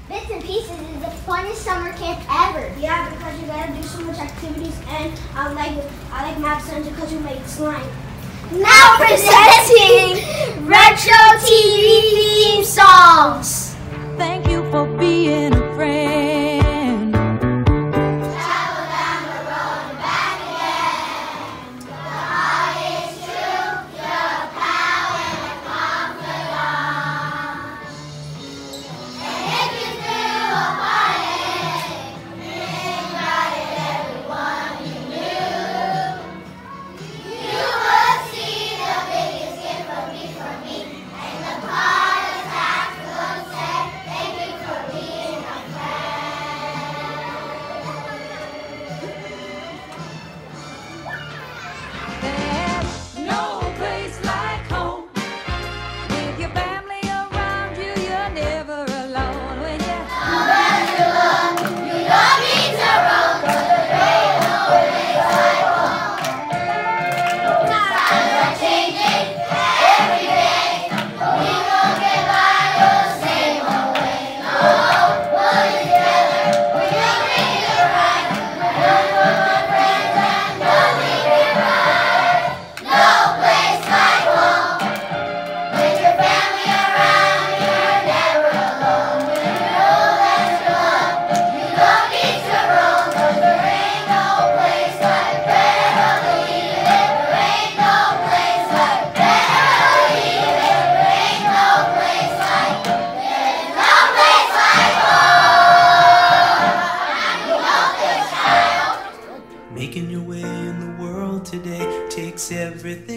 Bits and Pieces is the funnest summer camp ever. Yeah, because you gotta do so much activities, and I like math science because you make slime. Now presenting Retro TV theme songs. Thank you for being a friend. Travel down the road and back again. The heart is true, you're a pal and a confidant. And if you threw a party, you invited everyone you knew. You would see the biggest gift from me, and the part of that would say, thank you for being a There's no place like home. With your family around you, you're never alone. When you you don't need to roam, 'cause there ain't no place like home. Times are changing every day. We won't get by the same old way. No, we'll be together. We'll make it right. We'll put my friends and we'll make it right. No place like home. With your family around, you're never alone. When you know that's love, you don't need to roam, 'cause there ain't no place like Beverly. There ain't no place like Beverly. There ain't no place like, there's no place like home. You know this, child. Making your way in the world today takes everything